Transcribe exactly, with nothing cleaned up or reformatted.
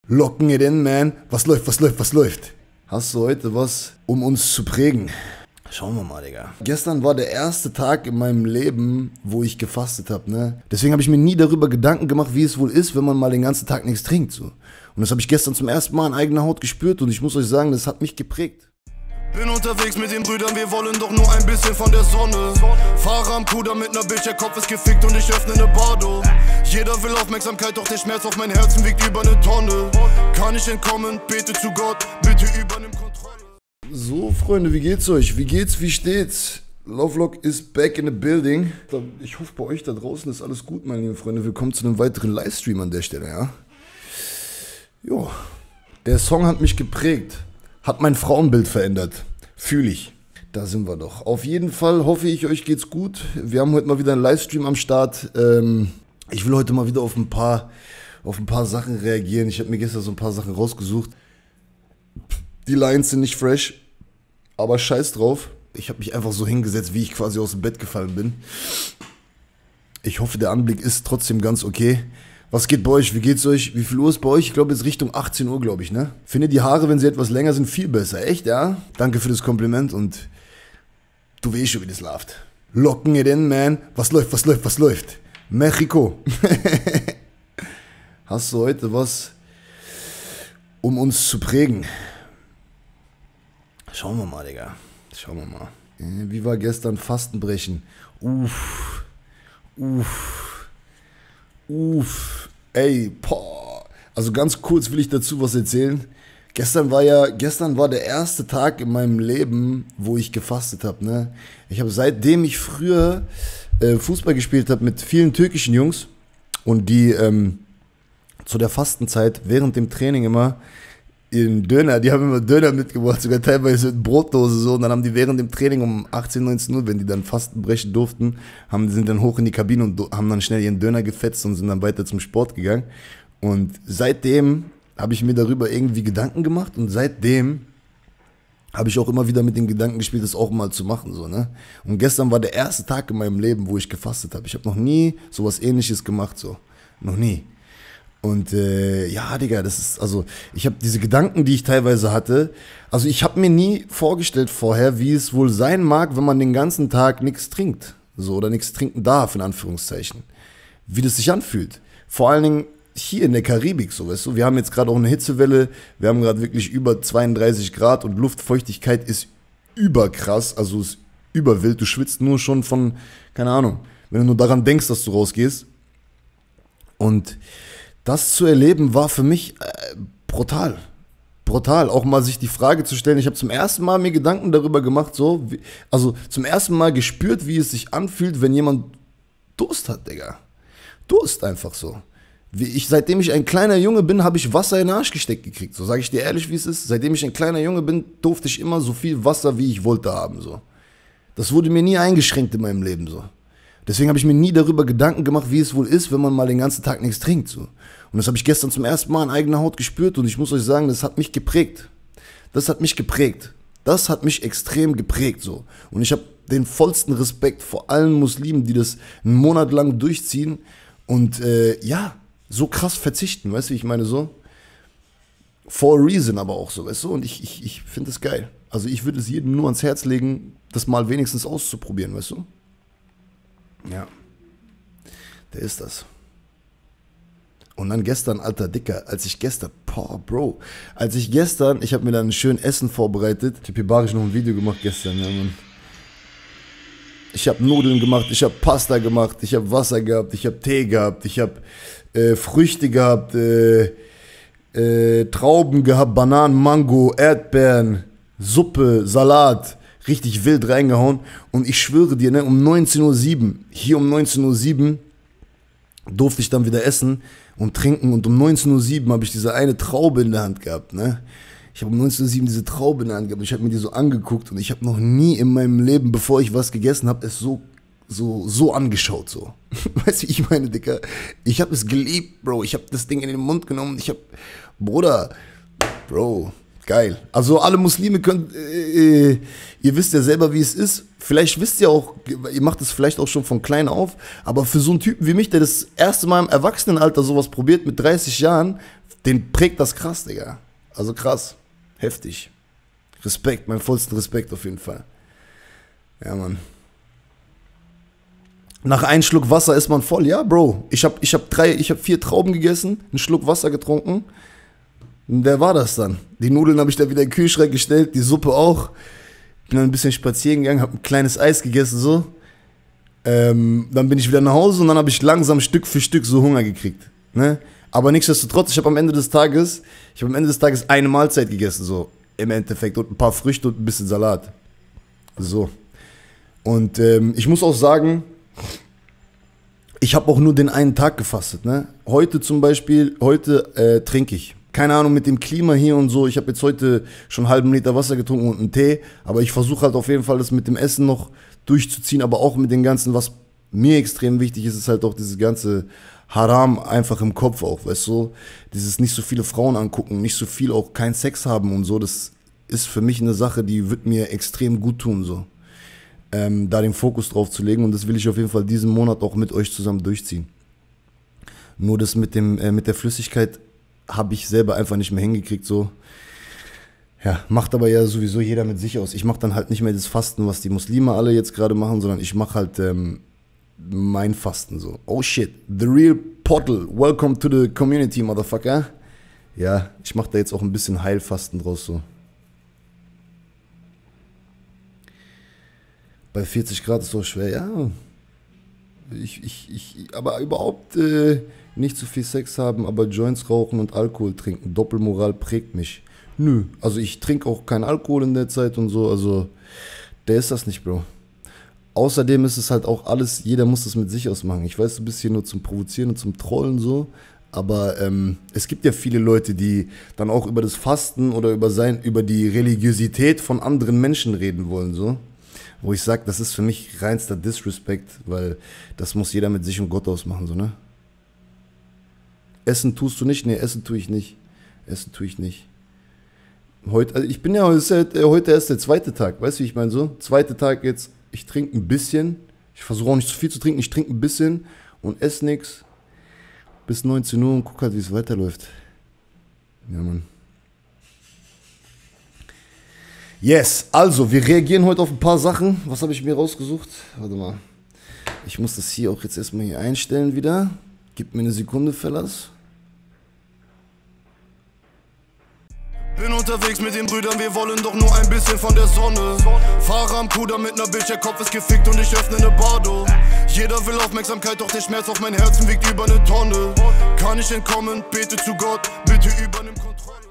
Locken it in, man. Was läuft, was läuft, was läuft? Hast du heute was, um uns zu prägen? Schauen wir mal, Digga. Gestern war der erste Tag in meinem Leben, wo ich gefastet habe, ne? Deswegen habe ich mir nie darüber Gedanken gemacht, wie es wohl ist, wenn man mal den ganzen Tag nichts trinkt, so. Und das habe ich gestern zum ersten Mal in eigener Haut gespürt und ich muss euch sagen, das hat mich geprägt. Bin unterwegs mit den Brüdern, wir wollen doch nur ein bisschen von der Sonne. Fahre am Puder mit ner Bitch, der Kopf ist gefickt und ich öffne ne Bardo. Jeder will Aufmerksamkeit, doch der Schmerz auf mein Herzen wiegt über ne Tonne. Kann ich entkommen, bete zu Gott, bitte übernimm Kontrolle. So, Freunde, wie geht's euch? Wie geht's, wie steht's? Lovelock is back in the building. Ich hoffe, bei euch da draußen ist alles gut, meine lieben Freunde. Willkommen zu einem weiteren Livestream an der Stelle, ja? Jo, der Song hat mich geprägt. Hat mein Frauenbild verändert. Fühle ich. Da sind wir doch. Auf jeden Fall hoffe ich, euch geht's gut. Wir haben heute mal wieder einen Livestream am Start. Ähm, ich will heute mal wieder auf ein paar, auf ein paar Sachen reagieren. Ich habe mir gestern so ein paar Sachen rausgesucht. Die Lines sind nicht fresh, aber scheiß drauf. Ich habe mich einfach so hingesetzt, wie ich quasi aus dem Bett gefallen bin. Ich hoffe, der Anblick ist trotzdem ganz okay. Was geht bei euch? Wie geht's euch? Wie viel Uhr ist bei euch? Ich glaube, jetzt Richtung achtzehn Uhr, glaube ich, ne? Finde die Haare, wenn sie etwas länger sind, viel besser. Echt, ja? Danke für das Kompliment und du weißt schon, wie das läuft. Locken it in, man. Was läuft, was läuft, was läuft? Mexiko. Hast du heute was, um uns zu prägen? Schauen wir mal, Digga. Schauen wir mal. Wie war gestern Fastenbrechen? Uff. Uff. Uff, ey, boah. Also ganz kurz will ich dazu was erzählen. Gestern war ja, gestern war der erste Tag in meinem Leben, wo ich gefastet habe, ne? Ich habe seitdem ich früher äh, Fußball gespielt habe mit vielen türkischen Jungs und die ähm, zu der Fastenzeit während dem Training immer in Döner, die haben immer Döner mitgebracht, sogar teilweise mit Brotdose so, und dann haben die während dem Training um achtzehn, neunzehn Uhr, wenn die dann Fasten brechen durften, haben, sind dann hoch in die Kabine und haben dann schnell ihren Döner gefetzt und sind dann weiter zum Sport gegangen. Und seitdem habe ich mir darüber irgendwie Gedanken gemacht und seitdem habe ich auch immer wieder mit dem Gedanken gespielt, das auch mal zu machen, so, ne? Und gestern war der erste Tag in meinem Leben, wo ich gefastet habe. Ich habe noch nie sowas Ähnliches gemacht, so. Noch nie. Und äh, ja, Digga, das ist, also, ich habe diese Gedanken, die ich teilweise hatte, also ich habe mir nie vorgestellt vorher, wie es wohl sein mag, wenn man den ganzen Tag nichts trinkt, so, oder nichts trinken darf, in Anführungszeichen. Wie das sich anfühlt. Vor allen Dingen hier in der Karibik, so, weißt du, wir haben jetzt gerade auch eine Hitzewelle, wir haben gerade wirklich über zweiunddreißig Grad und Luftfeuchtigkeit ist überkrass, also ist überwild, du schwitzt nur schon von, keine Ahnung, wenn du nur daran denkst, dass du rausgehst. Und das zu erleben war für mich äh, brutal. Brutal. Auch mal sich die Frage zu stellen, ich habe zum ersten Mal mir Gedanken darüber gemacht, so, wie, also zum ersten Mal gespürt, wie es sich anfühlt, wenn jemand Durst hat, Digga. Durst einfach so. Wie ich, seitdem ich ein kleiner Junge bin, habe ich Wasser in den Arsch gesteckt gekriegt. So sage ich dir ehrlich, wie es ist. Seitdem ich ein kleiner Junge bin, durfte ich immer so viel Wasser, wie ich wollte, haben. So. Das wurde mir nie eingeschränkt in meinem Leben. So. Deswegen habe ich mir nie darüber Gedanken gemacht, wie es wohl ist, wenn man mal den ganzen Tag nichts trinkt. So. Und das habe ich gestern zum ersten Mal in eigener Haut gespürt und ich muss euch sagen, das hat mich geprägt. Das hat mich geprägt. Das hat mich extrem geprägt. So. Und ich habe den vollsten Respekt vor allen Muslimen, die das einen Monat lang durchziehen und äh, ja, so krass verzichten, weißt du, wie ich meine, so. For a reason aber auch so, weißt du, und ich, ich, ich finde das geil. Also ich würde es jedem nur ans Herz legen, das mal wenigstens auszuprobieren, weißt du. Ja, der ist das. Und dann gestern, alter Dicker, als ich gestern, boah, Bro, als ich gestern, ich habe mir dann ein schön Essen vorbereitet. Ich habe hier barisch noch ein Video gemacht gestern, ja, Mann. Ich habe Nudeln gemacht, ich habe Pasta gemacht, ich habe Wasser gehabt, ich habe Tee gehabt, ich habe äh, Früchte gehabt, äh, äh, Trauben gehabt, Bananen, Mango, Erdbeeren, Suppe, Salat. Richtig wild reingehauen und ich schwöre dir, ne, um neunzehn Uhr sieben, hier um neunzehn Uhr sieben durfte ich dann wieder essen und trinken und um neunzehn Uhr sieben habe ich diese eine Traube in der Hand gehabt, ne. Ich habe um neunzehn Uhr sieben diese Traube in der Hand gehabt und ich habe mir die so angeguckt und ich habe noch nie in meinem Leben, bevor ich was gegessen habe, es so, so, so angeschaut, so. Weißt du, wie ich meine, Dicker? Ich habe es geliebt, Bro, ich habe das Ding in den Mund genommen, ich habe, Bruder, Bro, geil. Also alle Muslime können, äh, äh, ihr wisst ja selber, wie es ist. Vielleicht wisst ihr auch, ihr macht es vielleicht auch schon von klein auf, aber für so einen Typen wie mich, der das erste Mal im Erwachsenenalter sowas probiert, mit dreißig Jahren, den prägt das krass, Digga. Also krass. Heftig. Respekt, mein vollsten Respekt auf jeden Fall. Ja, Mann. Nach einem Schluck Wasser ist man voll. Ja, Bro. Ich habe ich hab drei, ich hab vier Trauben gegessen, einen Schluck Wasser getrunken. Und der war das dann. Die Nudeln habe ich da wieder in den Kühlschrank gestellt, die Suppe auch. Bin dann ein bisschen spazieren gegangen, habe ein kleines Eis gegessen, so. Ähm, dann bin ich wieder nach Hause und dann habe ich langsam Stück für Stück so Hunger gekriegt. Ne? Aber nichtsdestotrotz, ich habe am Ende des Tages, ich habe am Ende des Tages eine Mahlzeit gegessen, so im Endeffekt. Und ein paar Früchte und ein bisschen Salat. So. Und ähm, ich muss auch sagen, ich habe auch nur den einen Tag gefastet. Ne? Heute zum Beispiel, heute äh, trinke ich. Keine Ahnung, mit dem Klima hier und so. Ich habe jetzt heute schon einen halben Liter Wasser getrunken und einen Tee. Aber ich versuche halt auf jeden Fall, das mit dem Essen noch durchzuziehen. Aber auch mit den ganzen, was mir extrem wichtig ist, ist halt auch dieses ganze Haram einfach im Kopf auch, weißt du? Dieses nicht so viele Frauen angucken, nicht so viel auch keinen Sex haben und so. Das ist für mich eine Sache, die wird mir extrem gut tun, so. Ähm, da den Fokus drauf zu legen. Und das will ich auf jeden Fall diesen Monat auch mit euch zusammen durchziehen. Nur das mit dem, äh, mit der Flüssigkeit habe ich selber einfach nicht mehr hingekriegt, so. Ja, macht aber ja sowieso jeder mit sich aus. Ich mache dann halt nicht mehr das Fasten, was die Muslime alle jetzt gerade machen, sondern ich mache halt ähm, mein Fasten so. Oh shit, The Real Portal, welcome to the community, motherfucker. Ja, ich mache da jetzt auch ein bisschen Heilfasten draus, so. Bei vierzig Grad ist es so schwer, ja. Ich, ich, ich, aber überhaupt äh, nicht zu viel Sex haben, aber Joints rauchen und Alkohol trinken. Doppelmoral prägt mich. Nö, also ich trinke auch keinen Alkohol in der Zeit und so, also der ist das nicht, Bro. Außerdem ist es halt auch alles, jeder muss das mit sich ausmachen. Ich weiß, du bist hier nur zum Provozieren und zum Trollen so, aber ähm, es gibt ja viele Leute, die dann auch über das Fasten oder über, sein, über die Religiosität von anderen Menschen reden wollen, so. Wo ich sage, das ist für mich reinster Disrespect, weil das muss jeder mit sich und Gott ausmachen, so, ne? Essen tust du nicht? Nee, Essen tue ich nicht. Essen tue ich nicht. Heute, also ich bin ja, ist ja heute erst der zweite Tag, weißt du, wie ich meine so? Zweiter Tag jetzt, ich trinke ein bisschen, ich versuche auch nicht zu viel zu trinken, ich trinke ein bisschen und esse nichts bis neunzehn Uhr und guck halt, wie es weiterläuft. Ja, Mann. Yes, also, wir reagieren heute auf ein paar Sachen. Was habe ich mir rausgesucht? Warte mal. Ich muss das hier auch jetzt erstmal hier einstellen wieder. Gib mir eine Sekunde, Fellas. Bin unterwegs mit den Brüdern, wir wollen doch nur ein bisschen von der Sonne. Fahre am Kuder mit ner Bitch, der Kopf ist gefickt und ich öffne ne Bardo. Jeder will Aufmerksamkeit, doch der Schmerz auf mein Herzen wiegt über ne Tonne. Kann ich entkommen, bete zu Gott, bitte übernimm Kontrolle.